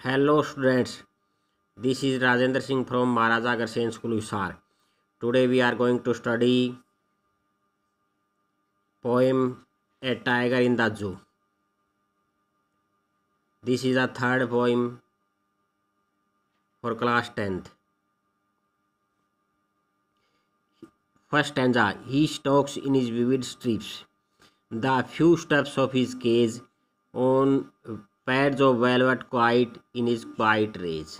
Hello students, this is Rajendra Singh from Maharaja Agharsen School, Hisar. Today we are going to study poem A Tiger in the Zoo. This is a third poem for class 10th. First stanza, he stalks in his vivid strips, the few steps of his cage on pads of velvet quiet in his quiet rage.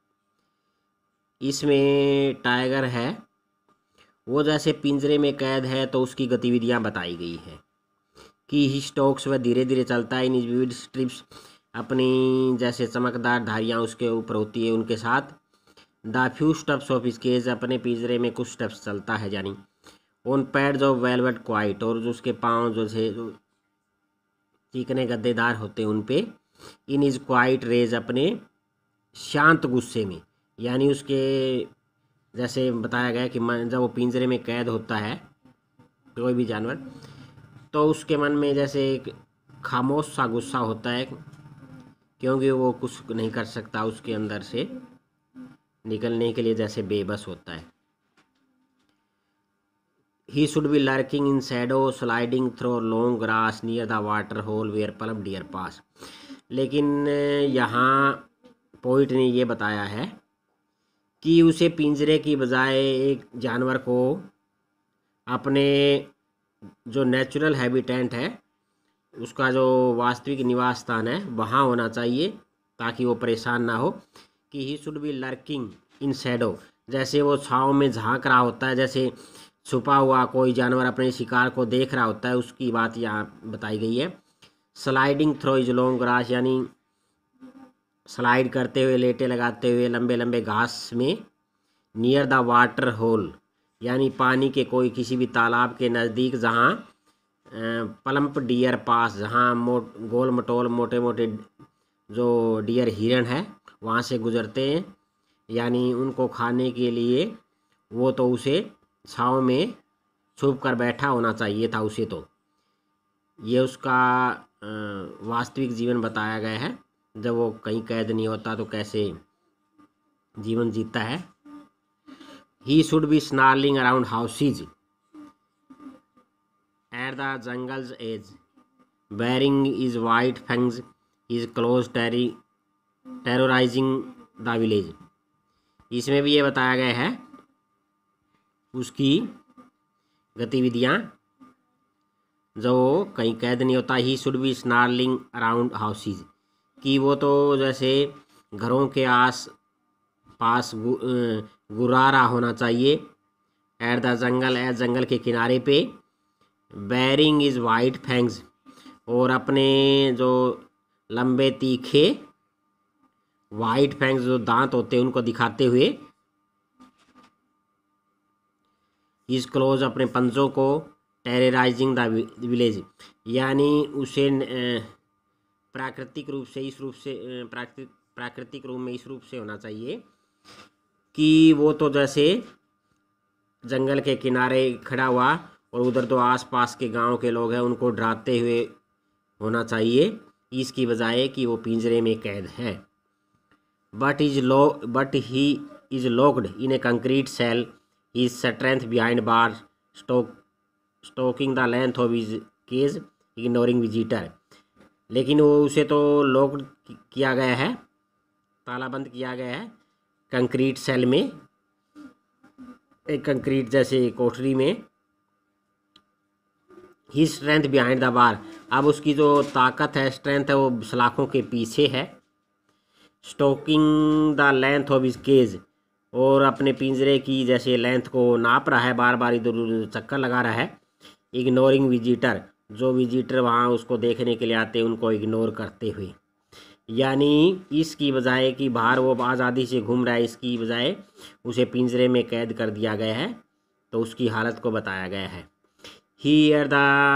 इसमें tiger है, वो जैसे पिंजरे में कैद है तो उसकी गतिविधियां बताई गई है कि ही स्टॉक्स वह धीरे धीरे चलता है, इन विविड स्ट्रिप्स अपनी जैसे चमकदार धारियां उसके ऊपर होती है उनके साथ, the few steps of his cage अपने पिंजरे में कुछ स्टेप्स चलता है, यानी on pads of velvet quiet, और जो उसके पाँव जो है जो चिकने गद्देदार होते हैं उन पे, इन इज क्वाइट रेज अपने शांत गुस्से में, यानी उसके जैसे बताया गया कि जब वो पिंजरे में कैद होता है कोई भी जानवर तो उसके मन में जैसे एक खामोश सा गुस्सा होता है, क्योंकि वो कुछ नहीं कर सकता, उसके अंदर से निकलने के लिए जैसे बेबस होता है. He should be lurking in shadow, sliding through long grass near the water hole where plump deer pass. लेकिन यहाँ पोइट ने ये बताया है कि उसे पिंजरे की बजाय एक जानवर को अपने जो नेचुरल हैबिटेट है, उसका जो वास्तविक निवास स्थान है, वहाँ होना चाहिए ताकि वो परेशान ना हो. कि he should be lurking in shadow, जैसे वो छाँव में झांक रहा होता है, जैसे छुपा हुआ कोई जानवर अपने शिकार को देख रहा होता है, उसकी बात यहाँ बताई गई है. Sliding through its long grass, यानी स्लाइड करते हुए, लेटे लगाते हुए लंबे लंबे घास में, नियर द वाटर होल, यानी पानी के कोई किसी भी तालाब के नज़दीक, जहाँ प्लम्प डियर पास, जहाँ गोल मटोल मोटे मोटे जो डियर हिरण है वहाँ से गुजरते हैं, यानी उनको खाने के लिए वो तो उसे छाँव में छुप कर बैठा होना चाहिए था उसे. तो ये उसका वास्तविक जीवन बताया गया है, जब वो कहीं कैद नहीं होता तो कैसे जीवन जीता है. He should be snarling around houses at the jungle's edge, baring his white fangs his claws terrorising the village. इसमें भी ये बताया गया है उसकी गतिविधियां, जो कहीं कैद नहीं होता. He should be snarling around houses, कि वो तो जैसे घरों के आस पास गुर्रा रहा होना चाहिए. At the jungle, at jungle के किनारे पे. बेरिंग इज वाइट फैंग्स, और अपने जो लंबे तीखे वाइट फैंग्स जो दांत होते हैं उनको दिखाते हुए. इज क्लोज, अपने पंजों को. टेरराइजिंग द विलेज, यानी उसे प्राकृतिक रूप से इस रूप से प्राकृतिक रूप में इस रूप से होना चाहिए कि वो तो जैसे जंगल के किनारे खड़ा हुआ और उधर तो आसपास के गांव के लोग हैं उनको डराते हुए होना चाहिए, इसकी बजाय कि वो पिंजरे में कैद है. But he is locked in a concrete cell, his strength behind bars, stalking the length of his cage, ignoring visitor. लेकिन वो उसे तो लॉक किया गया है, तालाबंद किया गया है कंक्रीट सेल में, एक कंक्रीट जैसे कोठरी में. his strength behind the bar, अब उसकी जो ताकत है, स्ट्रेंथ है, वो सलाखों के पीछे है. stalking the length of his cage, और अपने पिंजरे की जैसे लेंथ को नाप रहा है, बार बार इधर उधर चक्कर लगा रहा है. इग्नोरिंग विजिटर, जो विजिटर वहाँ उसको देखने के लिए आते हैं उनको इग्नोर करते हुए, यानी इसकी बजाय कि बाहर वो आज़ादी से घूम रहा है, इसकी बजाय उसे पिंजरे में कैद कर दिया गया है, तो उसकी हालत को बताया गया है. Here the